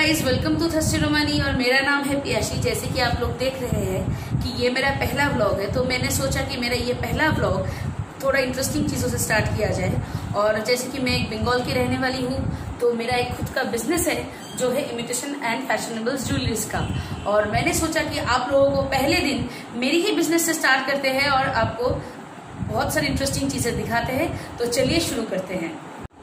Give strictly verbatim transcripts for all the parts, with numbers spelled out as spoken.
Guys, welcome to Thursday Romani और मेरा नाम है पियाशी। जैसे कि आप लोग देख रहे हैं कि ये मेरा पहला व्लॉग है, तो मैंने सोचा कि मेरा ये पहला व्लॉग थोड़ा इंटरेस्टिंग चीज़ों से स्टार्ट किया जाए। और जैसे कि मैं एक बंगाल की रहने वाली हूँ, तो मेरा एक खुद का बिजनेस है जो है इमिटेशन एंड फैशनेबल ज्वेलरीज का। और मैंने सोचा कि आप लोगों को पहले दिन मेरी ही बिजनेस से स्टार्ट करते हैं और आपको बहुत सारी इंटरेस्टिंग चीज़ें दिखाते हैं। तो चलिए शुरू करते हैं।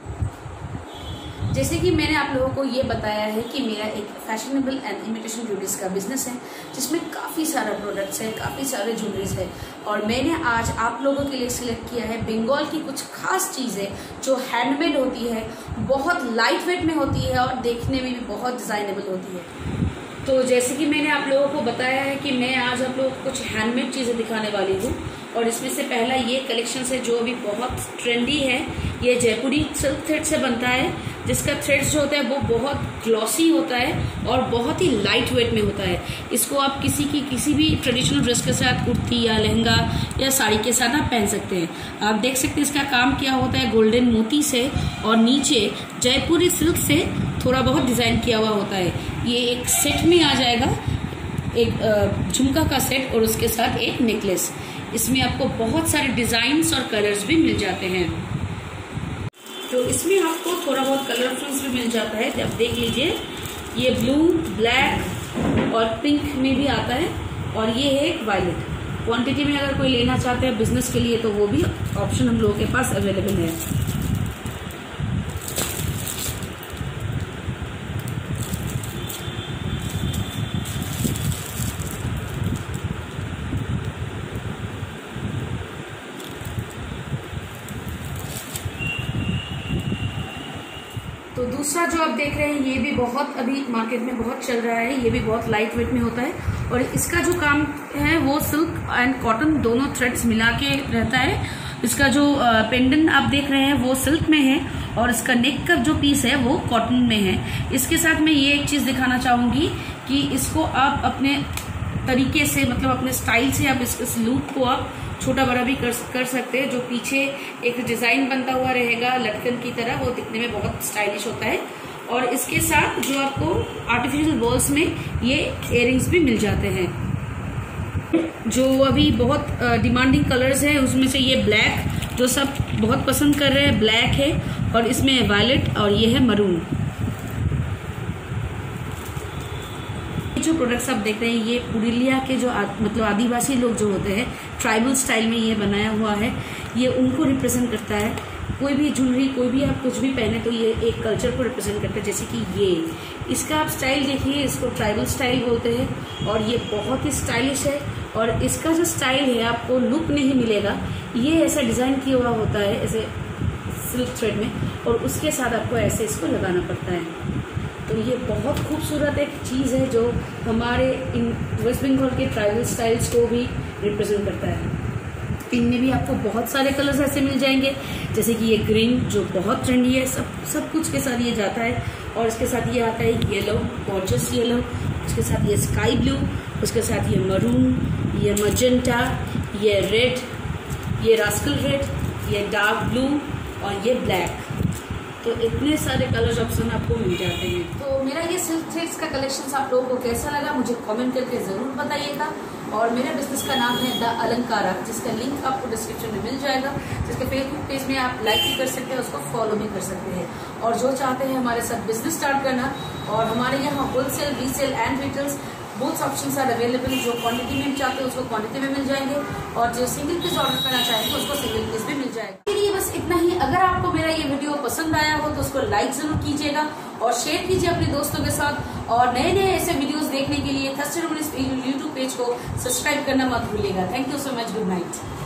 जैसे कि मैंने आप लोगों को ये बताया है कि मेरा एक फैशनेबल एंड इमिटेशन ज्वेलरीज का बिजनेस है, जिसमें काफ़ी सारा प्रोडक्ट्स है, काफ़ी सारे ज्वेलरीज है। और मैंने आज आप लोगों के लिए सिलेक्ट किया है बंगाल की कुछ खास चीज़ें जो हैंडमेड होती है, बहुत लाइट वेट में होती है और देखने में भी बहुत डिजाइनेबल होती है। तो जैसे कि मैंने आप लोगों को बताया है कि मैं आज आप लोगों को कुछ हैंडमेड चीज़ें दिखाने वाली हूँ। और इसमें से पहला ये कलेक्शन है जो अभी बहुत ट्रेंडी है। ये जयपुरी सिल्क थ्रेड से बनता है, जिसका थ्रेड्स जो होता है वो बहुत ग्लॉसी होता है और बहुत ही लाइट वेट में होता है। इसको आप किसी की किसी भी ट्रेडिशनल ड्रेस के साथ, कुर्ती या लहंगा या साड़ी के साथ आप पहन सकते हैं। आप देख सकते हैं इसका काम क्या होता है, गोल्डन मोती से और नीचे जयपुरी सिल्क से थोड़ा बहुत डिजाइन किया हुआ होता है। ये एक सेट में आ जाएगा, एक झुमका का सेट और उसके साथ एक नेकलेस। इसमें आपको बहुत सारे डिजाइन्स और कलर्स भी मिल जाते हैं। तो इसमें आपको थोड़ा बहुत कलर ऑप्शंस भी मिल जाता है। जब देख लीजिए, ये ब्लू, ब्लैक और पिंक में भी आता है और ये है एक वायलेट। क्वांटिटी में अगर कोई लेना चाहते हैं बिजनेस के लिए तो वो भी ऑप्शन हम लोगों के पास अवेलेबल है। तो दूसरा जो आप देख रहे हैं, ये भी बहुत अभी मार्केट में बहुत चल रहा है। ये भी बहुत लाइट वेट में होता है और इसका जो काम है वो सिल्क एंड कॉटन दोनों थ्रेड्स मिला के रहता है। इसका जो पेंडेंट आप देख रहे हैं वो सिल्क में है और इसका नेक का जो पीस है वो कॉटन में है। इसके साथ मैं ये एक चीज दिखाना चाहूंगी कि इसको आप अपने तरीके से, मतलब अपने स्टाइल से आप इस, इस लूप को आप छोटा बड़ा भी कर कर सकते हैं। जो पीछे एक डिजाइन बनता हुआ रहेगा लटकन की तरह, वो दिखने में बहुत स्टाइलिश होता है। और इसके साथ जो आपको आर्टिफिशियल बॉल्स में ये इयररिंग्स भी मिल जाते हैं। जो अभी बहुत डिमांडिंग कलर्स है उसमें से ये ब्लैक, जो सब बहुत पसंद कर रहे हैं, ब्लैक है और इसमें वायलेट और ये है मरून। जो प्रोडक्ट्स आप देख रहे हैं ये पुरुलिया के जो आ, मतलब आदिवासी लोग जो होते हैं, ट्राइबल स्टाइल में ये बनाया हुआ है। ये उनको रिप्रेजेंट करता है। कोई भी ज्वेलरी, कोई भी आप कुछ भी पहने तो ये एक कल्चर को रिप्रेजेंट करता है। जैसे कि ये इसका आप स्टाइल देखिए, इसको ट्राइबल स्टाइल बोलते हैं और ये बहुत ही स्टाइलिश है। और इसका जो स्टाइल है आपको लुक नहीं मिलेगा, ये ऐसा डिजाइन किया हुआ होता है ऐसे सिल्क थ्रेड में और उसके साथ आपको ऐसे इसको लगाना पड़ता है। तो ये बहुत खूबसूरत एक चीज़ है जो हमारे इन वेस्ट बंगाल के ट्राइबल स्टाइल्स को भी रिप्रेजेंट करता है। इनमें भी आपको बहुत सारे कलर्स ऐसे मिल जाएंगे, जैसे कि ये ग्रीन जो बहुत ट्रेंडी है, सब सब कुछ के साथ ये जाता है। और इसके साथ ये आता है येलो, गॉर्जियस येलो, उसके साथ ये स्काई ब्लू, उसके साथ ये मरून, ये मजेंटा, ये रेड, ये रास्कल रेड, ये डार्क ब्लू और ये ब्लैक। तो इतने सारे कलर्स ऑप्शन आपको मिल जाते हैं। तो मेरा ये सिल्क थ्रेड्स का कलेक्शन आप लोगों को कैसा लगा मुझे कमेंट करके जरूर बताइएगा। और मेरे बिजनेस का नाम है द अलंकारा, जिसका लिंक आपको डिस्क्रिप्शन में मिल जाएगा। जिसके फेसबुक पेज में आप लाइक भी कर सकते हैं, उसको फॉलो भी कर सकते हैं। और जो चाहते हैं हमारे साथ बिजनेस स्टार्ट करना, और हमारे यहाँ wholesale, resale and retails both options are available. जो क्वांटिटी में चाहते हैं उसको क्वांटिटी में मिल जाएंगे और जो सिंगल पीस ऑर्डर करना चाहेंगे उसको सिंगल पीस भी मिल जाएगा। इसलिए बस इतना ही। अगर आपको मेरा ये वीडियो पसंद आया हो तो उसको लाइक जरूर कीजिएगा और शेयर कीजिए अपने दोस्तों के साथ। और नए नए ऐसे वीडियोस देखने के लिए थर्सडे रोमानी यूट्यूब पेज को सब्सक्राइब करना मत भूलिएगा। Thank you so much. Good night.